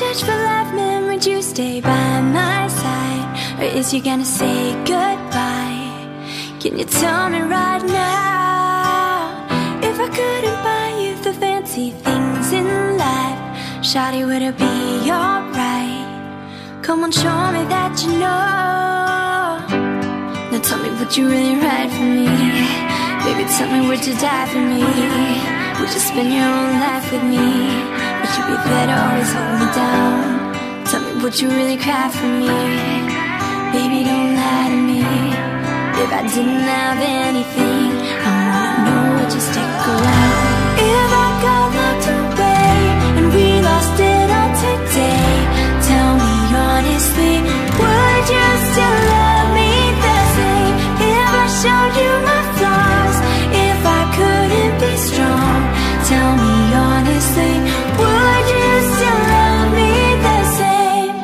search for life, man, would you stay by my side? Or is you gonna say goodbye? Can you tell me right now? If I couldn't buy you the fancy things in life, shawty, would it be alright? Come on, show me that you know. Now tell me, would you really ride for me? Baby, tell me, would you die for me? Would you spend your whole life with me? Would you be there to always hold me down? Tell me, would you really cry for me? Baby, don't lie to me. If I didn't have anything, I wanna know, would you stick around? If I got locked away and we lost it all today, tell me honestly, would you still love me the same? If I showed you my flaws, if I couldn't be strong, tell me honestly, would you still love me the same?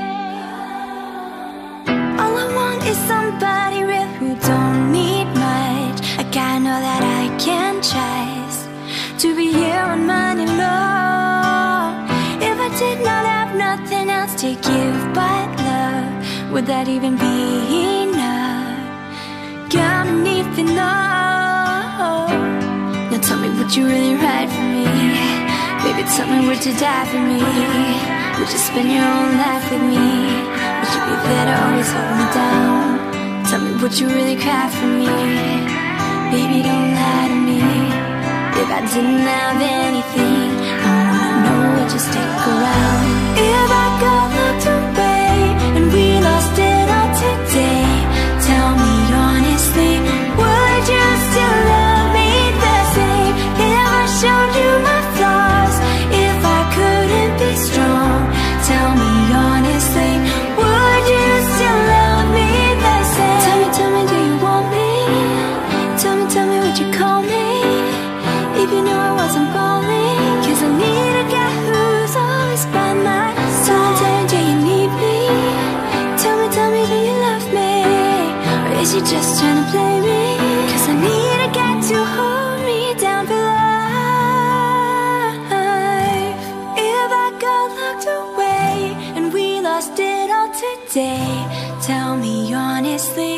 All I want is somebody real who don't need much, a guy I know that I can trust, to be here on money low. If I did not have nothing else to give but love, would that even be enough? Girl, I need to know. Now tell me, would you really ride for me? Baby, tell me, would you die for me? Would you spend your whole life with me? Would you be there to always hold me down? Tell me, would you really cry for me? Baby, don't lie to me. If I didn't have anything, I wanna know, would you stick around? If I got locked away and we lost it all today, tell me honestly, would you still love me the same? If I showed you my flaws, if I couldn't be strong, tell me honestly, would you still love me the same? Tell me, do you want me? Tell me, would you call me? If you knew I wasn't falling, 'cause I need a guy who's always by my side. Tell me, do you need me? Tell me, do you love me? Or is you just trying to play me? 'Cause I need a guy to hold me down for life. If I got locked away and we lost it all today, tell me honestly,